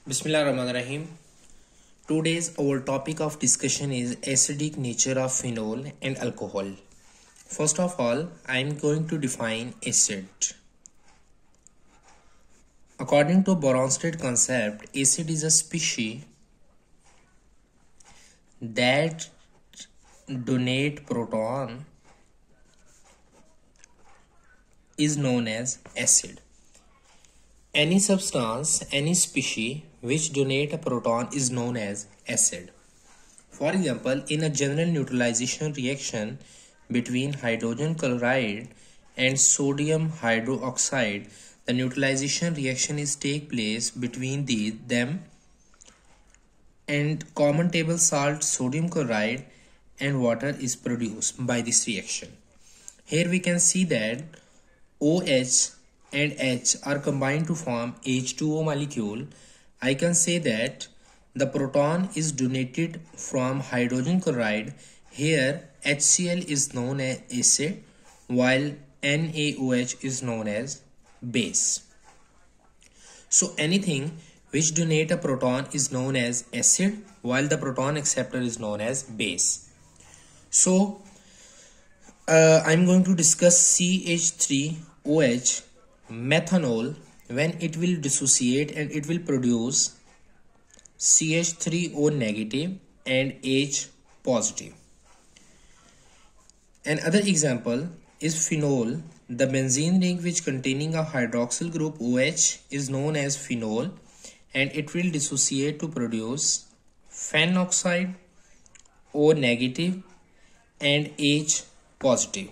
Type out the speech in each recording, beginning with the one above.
Bismillahirrahmanirrahim. Today's our topic of discussion is acidic nature of phenol and alcohol. First of all, I am going to define acid. According to Bronsted concept, acid is a species that donate proton is known as acid. Any substance, any species which donate a proton is known as acid. For example, in a general neutralization reaction between hydrogen chloride and sodium hydroxide, the neutralization reaction is take place between them and common table salt sodium chloride and water is produced by this reaction. Here we can see that OH and H are combined to form H2O molecule. I can say that the proton is donated from hydrogen chloride. Here HCl is known as acid while NaOH is known as base. So anything which donate a proton is known as acid while the proton acceptor is known as base. So I'm going to discuss CH3OH methanol when it will dissociate and it will produce CH3O negative and H positive. Another example is phenol. The benzene ring which containing a hydroxyl group OH is known as phenol and it will dissociate to produce phen oxide O negative and H positive.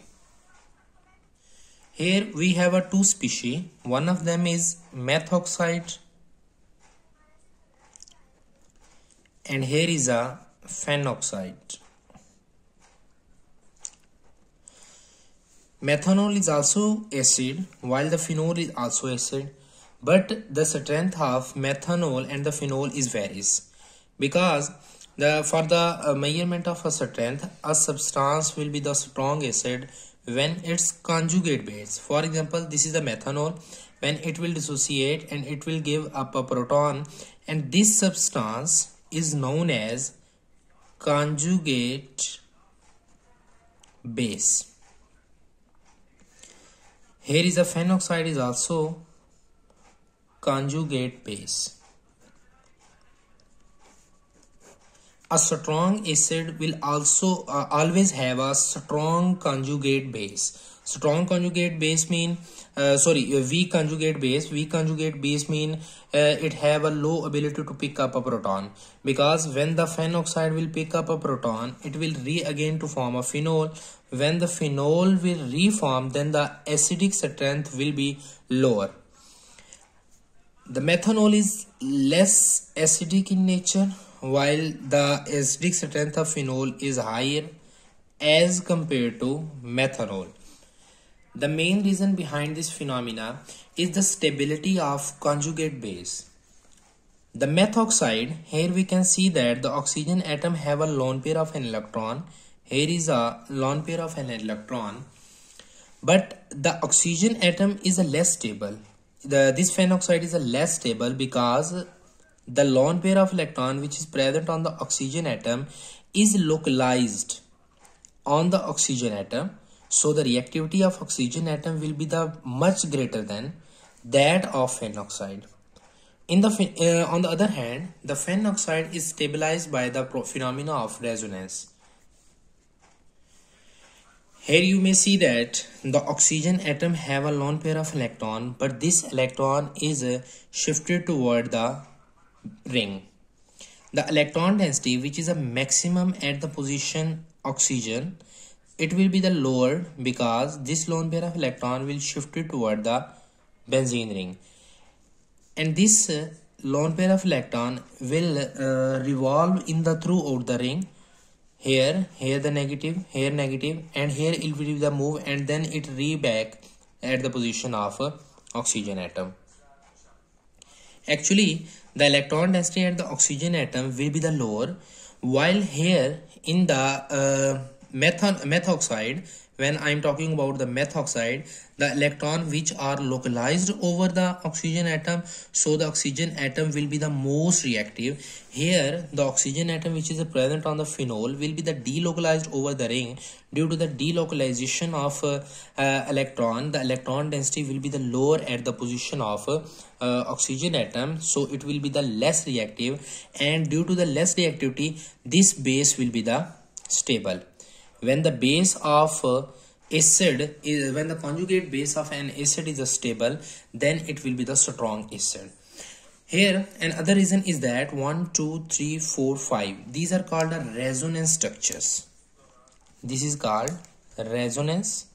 Here we have a two species. One of them is methoxide and here is a phenoxide. Methanol is also acid while the phenol is also acid, but the strength of methanol and the phenol is varies because for the measurement of a strength, a substance will be the strong acid when its conjugate base. For example, this is the methanol. When it will dissociate and it will give up a proton, and this substance is known as conjugate base. Here is a phenoxide is also conjugate base. A strong acid will also always have a strong conjugate base. Strong conjugate base mean weak conjugate base. Weak conjugate base mean it have a low ability to pick up a proton, because when the phenoxide will pick up a proton, it will again to form a phenol. When the phenol will reform, then the acidic strength will be lower. The methanol is less acidic in nature, while the acidic strength of phenol is higher as compared to methanol. The main reason behind this phenomena is the stability of conjugate base. The methoxide, here we can see that the oxygen atom have a lone pair of an electron. Here is a lone pair of an electron, but the oxygen atom is a less stable. This phenoxide is a less stable because the lone pair of electron which is present on the oxygen atom is localized on the oxygen atom. So the reactivity of oxygen atom will be the much greater than that of phenoxide. On the other hand, the phenoxide is stabilized by the phenomena of resonance. Here you may see that the oxygen atom have a lone pair of electron, but this electron is shifted toward the ring. The electron density, which is a maximum at the position oxygen, it will be the lower because this lone pair of electron will shift it toward the benzene ring, and this lone pair of electron will revolve in the throughout the ring. Here the negative, here negative, and here it will be the move, and then it back at the position of oxygen atom. Actually, the electron density at the oxygen atom will be the lower, while here in the methoxide when I'm talking about the methoxide, the electron which are localized over the oxygen atom, so the oxygen atom will be the most reactive. Here the oxygen atom which is present on the phenol will be the delocalized over the ring. Due to the delocalization of electron, the electron density will be the lower at the position of oxygen atom, so it will be the less reactive, and due to the less reactivity, this base will be the stable. When the base of acid is, when the conjugate base of an acid is stable, then it will be the strong acid. Here another reason is that 1, 2, 3, 4, 5, these are called the resonance structures. This is called resonance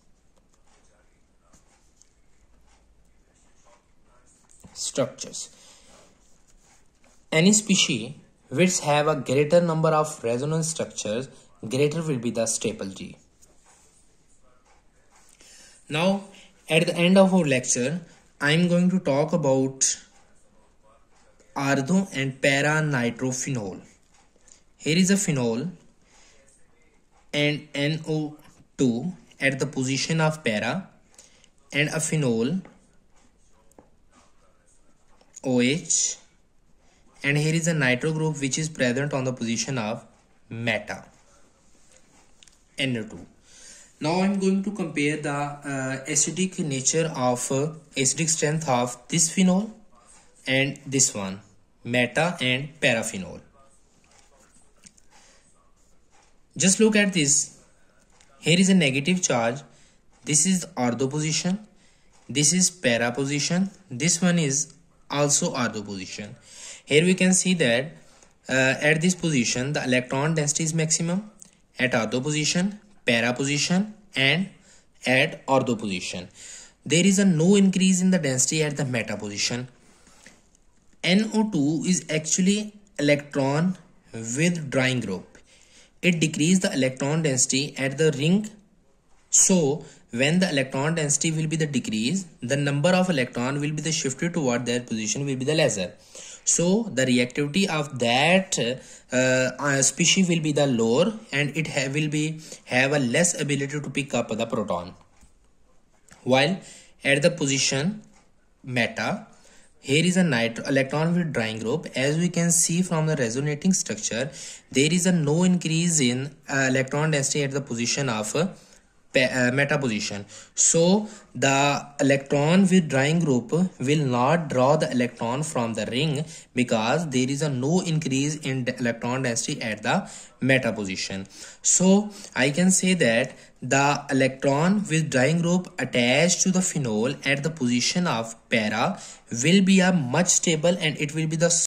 structures. Any species which have a greater number of resonance structures, greater will be the stability. Now at the end of our lecture, I am going to talk about ortho and para nitrophenol. Here is a phenol and NO2 at the position of para, and a phenol OH, and here is a nitro group which is present on the position of meta, NO2. Now I am going to compare the acidic nature of acidic strength of this phenol and this one, meta and paraphenol. Just look at this. Here is a negative charge. This is ortho position. This is para position. This one is also ortho position. Here we can see that at this position the electron density is maximum, at ortho position, para position, and at ortho position. There is a no increase in the density at the meta position. NO2 is actually electron withdrawing group. It decreases the electron density at the ring. So when the electron density will be the decrease, the number of electron will be the shifted toward their position will be the lesser. So the reactivity of that species will be the lower, and it will have a less ability to pick up the proton. While at the position meta, here is a electron withdrawing group. As we can see from the resonating structure, there is a no increase in electron density at the position of meta position. So the electron withdrawing group will not draw the electron from the ring because there is a no increase in the electron density at the meta position. So I can say that the electron withdrawing group attached to the phenol at the position of para will be a much stable, and it will be the